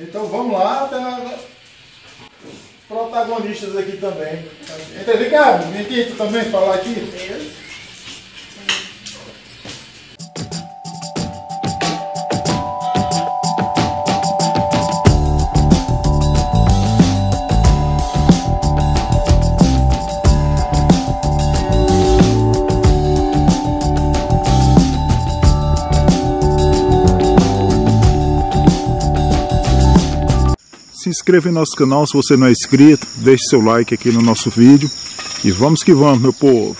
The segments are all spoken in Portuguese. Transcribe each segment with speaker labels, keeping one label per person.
Speaker 1: Então vamos lá, tá? Protagonistas aqui também. Entra, vem cá, vem aqui, tu também falar aqui.
Speaker 2: Se inscreva em nosso canal se você não é inscrito, deixe seu like aqui no nosso vídeo e vamos que vamos, meu povo!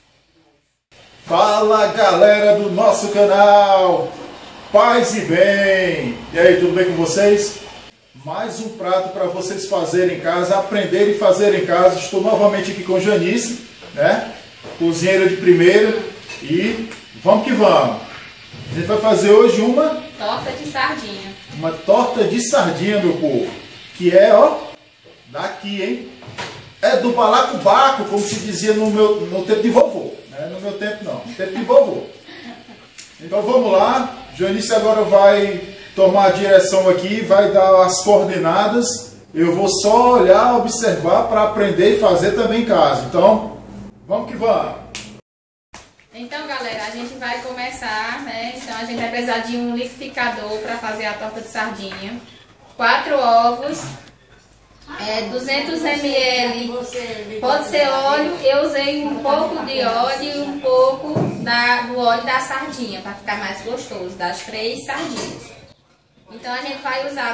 Speaker 1: Fala galera do nosso canal, paz e bem! E aí, tudo bem com vocês? Mais um prato para vocês fazerem em casa, aprender e fazer em casa. Estou novamente aqui com Janice, né? Cozinheira de primeira, e vamos que vamos! A gente vai fazer hoje uma
Speaker 3: torta de sardinha.
Speaker 1: Uma torta de sardinha, meu povo. Que é, ó, daqui, hein? É do balacobaco, como se dizia no tempo de vovô. Não é no meu tempo, não. No tempo de vovô. Então vamos lá. Janice agora vai tomar a direção aqui, vai dar as coordenadas. Eu vou só olhar, observar para aprender e fazer também em casa. Então, vamos que vamos.
Speaker 3: Então, galera, a gente vai começar, né? Então a gente vai precisar de um liquidificador para fazer a torta de sardinha. 4 ovos, 200 ml, pode ser óleo. Eu usei um pouco de óleo e um pouco do óleo da sardinha, para ficar mais gostoso, das 3 sardinhas. Então a gente vai usar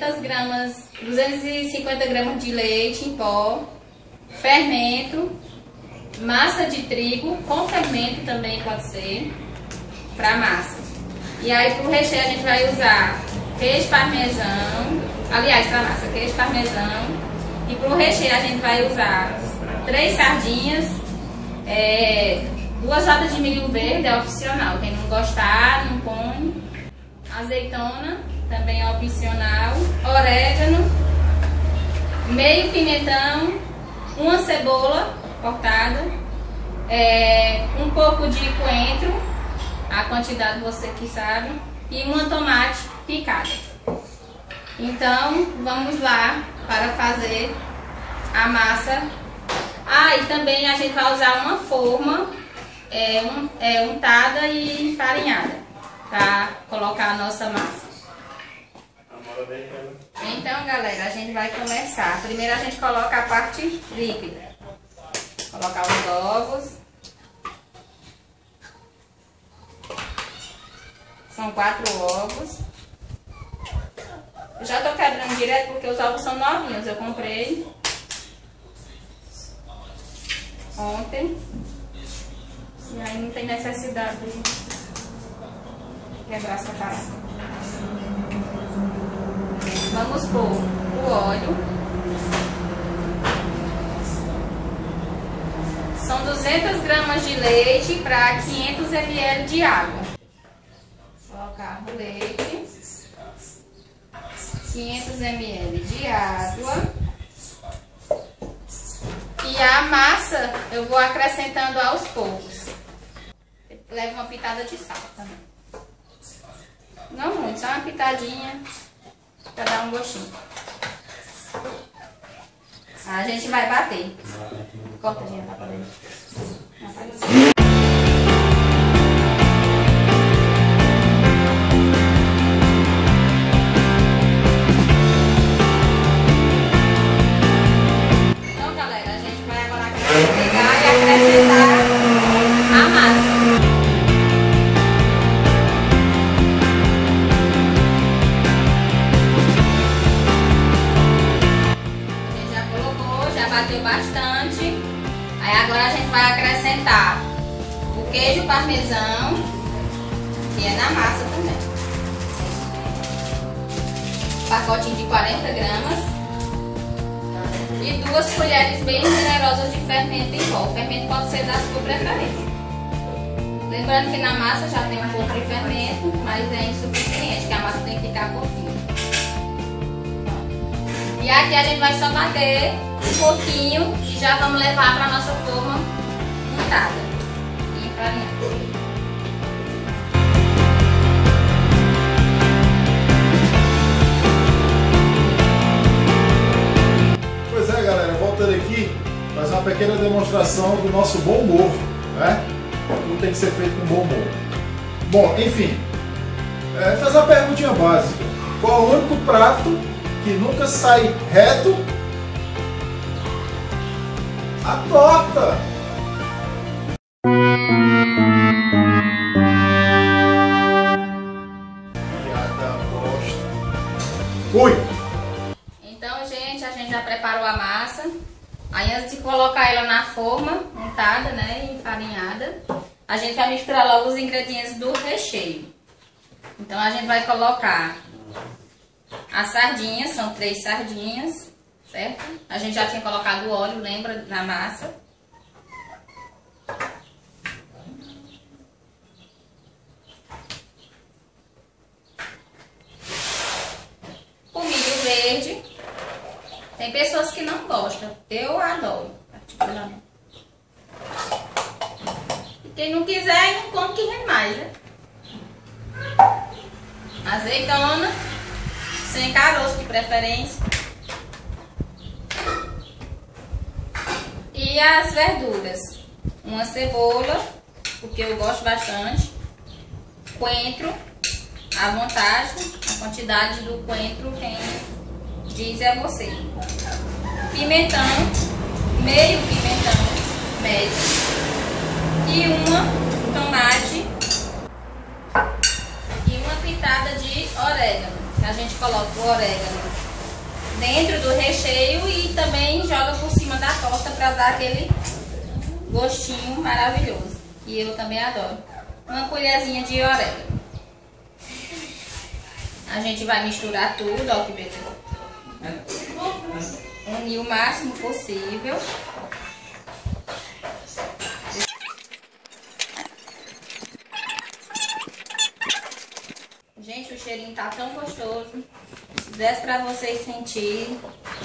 Speaker 3: 250 gramas de leite em pó, fermento, massa de trigo, com fermento também pode ser, para massa. E aí para o recheio a gente vai usar queijo parmesão, aliás, para massa, queijo parmesão. E para o recheio a gente vai usar 3 sardinhas, 2 latas de milho verde, é opcional, quem não gostar não põe. Azeitona, também é opcional. Orégano, meio pimentão, uma cebola cortada, um pouco de coentro, a quantidade você que sabe, e uma tomate picada. Então vamos lá para fazer a massa. E também a gente vai usar uma forma untada e farinhada para colocar a nossa massa. Então, galera, a gente vai começar. Primeiro a gente coloca a parte líquida. Colocar os ovos. São 4 ovos. Eu já tô quebrando direto porque os ovos são novinhos. Eu comprei ontem. E aí não tem necessidade de quebrar separado. Vamos pôr o óleo. São 200 gramas de leite para 500 ml de água. Colocar o leite, 500 ml de água. E a massa eu vou acrescentando aos poucos. Leva uma pitada de sal também. Não muito, só uma pitadinha para dar um gostinho. A gente vai bater. Corta, gente, tá pra dentro. Então, galera, a gente vai agora pegar e acrescentar a massa. Bateu bastante. Aí agora a gente vai acrescentar o queijo parmesão, que é na massa também. Pacotinho de 40 gramas. E 2 colheres bem generosas de fermento em pó. O fermento pode ser da sua preferência. Lembrando que na massa já tem um pouco de fermento, mas é insuficiente, que a massa tem que ficar fofinha. E aqui a gente vai só bater um pouquinho e já vamos levar para a nossa forma untada e enfarinhada.
Speaker 1: aquela demonstração do nosso bom humor, né? Tudo tem que ser feito com bom humor. Bom, enfim, fazer uma perguntinha básica. Qual é o único prato que nunca sai reto? A torta! Piada bosta. Fui!
Speaker 3: Então, gente, a gente já preparou a massa. Aí, antes de colocar ela na forma, untada, né, enfarinhada, a gente vai misturar logo os ingredientes do recheio. Então, a gente vai colocar as sardinhas, são 3 sardinhas, certo? A gente já tinha colocado o óleo, lembra, na massa. O milho verde. Tem pessoas que não gostam, eu adoro, particularmente. E quem não quiser, não come que rende mais, né? Azeitona, sem caroço de preferência. E as verduras. Uma cebola, porque eu gosto bastante. Coentro, à vontade. A quantidade do coentro quem diz é você. Pimentão, meio pimentão médio. E tomate. E uma pitada de orégano. A gente coloca o orégano dentro do recheio e também joga por cima da torta para dar aquele gostinho maravilhoso. E eu também adoro. Uma colherzinha de orégano. A gente vai misturar tudo, ó que beleza. Unir o máximo possível. Gente, o cheirinho tá tão gostoso. Desce pra vocês sentirem.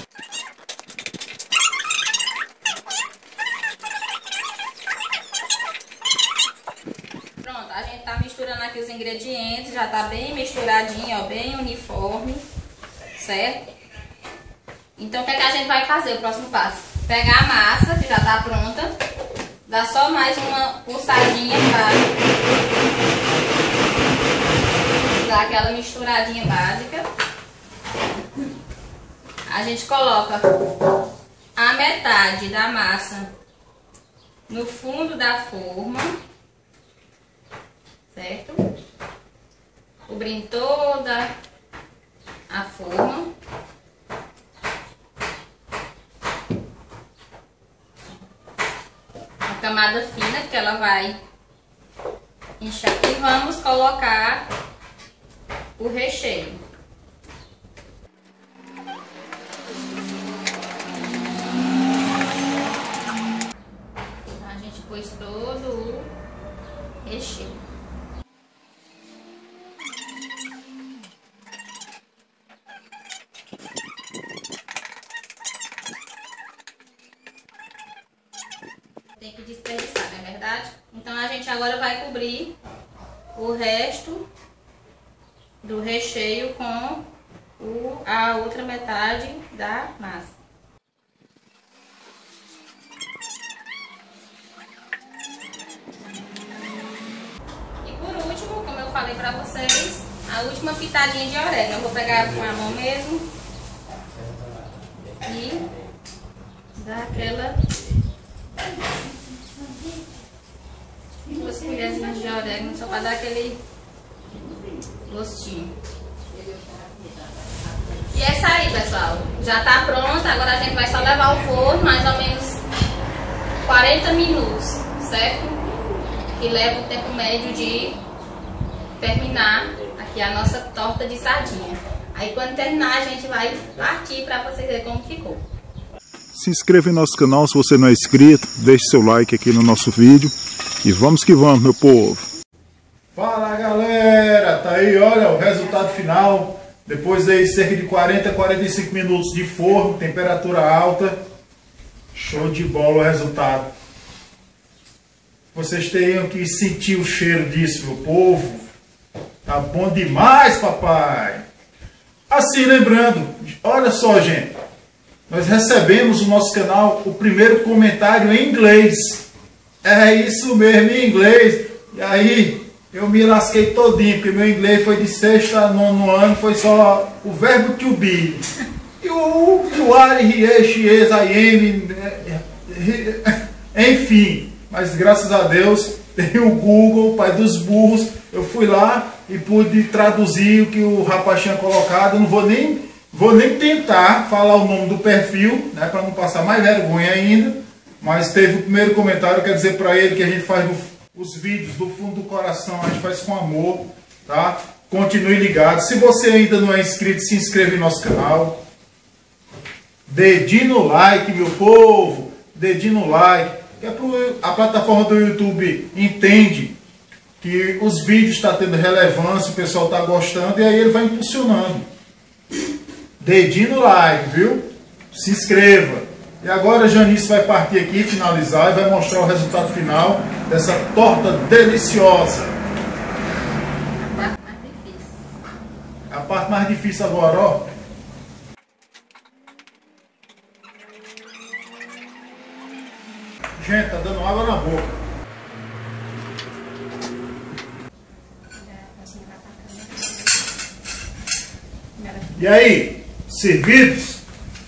Speaker 3: Pronto, a gente tá misturando aqui os ingredientes. Já tá bem misturadinho, ó, bem uniforme. Certo? Então, o que é que a gente vai fazer? O próximo passo. Pegar a massa, que já tá pronta. Dá só mais uma pulsadinha pra dar aquela misturadinha básica. A gente coloca a metade da massa no fundo da forma, certo? Cobrindo toda a forma. A camada fina, que ela vai inchar. E vamos colocar o recheio. A gente pôs todo o recheio. Tem que desperdiçar, não é verdade? Então a gente agora vai cobrir o resto do recheio com a outra metade da massa. E por último, como eu falei pra vocês, a última pitadinha de orégano. Eu vou pegar com a mão mesmo e dar aquela 2 colherzinhas de orégano só para dar aquele gostinho. E é isso aí, pessoal. Já tá pronta. Agora a gente vai só levar ao forno mais ou menos 40 minutos, certo? Que leva o tempo médio de terminar aqui a nossa torta de sardinha. Aí quando terminar a gente vai partir para vocês verem como ficou.
Speaker 2: Se inscreva em nosso canal se você não é inscrito, deixe seu like aqui no nosso vídeo e vamos que vamos, meu povo!
Speaker 1: Fala galera, tá aí, olha o resultado final, depois aí cerca de 40 a 45 minutos de forno, temperatura alta, show de bola o resultado. Vocês teriam que sentir o cheiro disso, meu povo, tá bom demais, papai! Assim, lembrando, olha só gente, nós recebemos no nosso canal o primeiro comentário em inglês. É isso mesmo, em inglês. E aí eu me lasquei todinho, porque meu inglês foi de sexta a nono ano, foi só o verbo to be. E o are, he, she, is, I am, enfim. Mas graças a Deus tem o Google, pai dos burros. Eu fui lá e pude traduzir o que o rapaz tinha colocado. Eu não vou nem tentar falar o nome do perfil, né, para não passar mais vergonha ainda. Mas teve o primeiro comentário. Quer dizer para ele que a gente faz os vídeos do fundo do coração, a gente faz com amor, tá? Continue ligado. Se você ainda não é inscrito, se inscreva em nosso canal. Dedinho no like, meu povo. Dedinho no like. Que a plataforma do YouTube entende que os vídeos estão tendo relevância, o pessoal está gostando, e aí ele vai impulsionando. Dedinho no like, viu? Se inscreva. E agora a Janice vai partir aqui, finalizar, e vai mostrar o resultado final dessa torta deliciosa.
Speaker 3: A parte mais difícil.
Speaker 1: A parte mais difícil agora, ó. Gente, tá dando água na boca. E aí, servidos?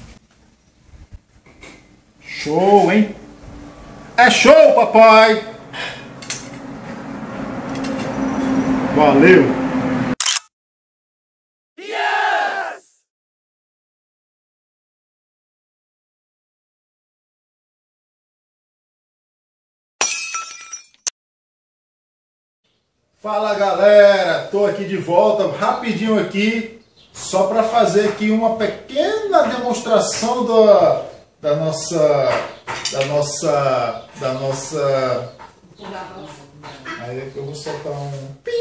Speaker 1: Show, hein? É show, papai! Valeu! Yes! Fala, galera! Tô aqui de volta, rapidinho aqui, só para fazer aqui uma pequena demonstração da nossa. Aí eu vou soltar um pi.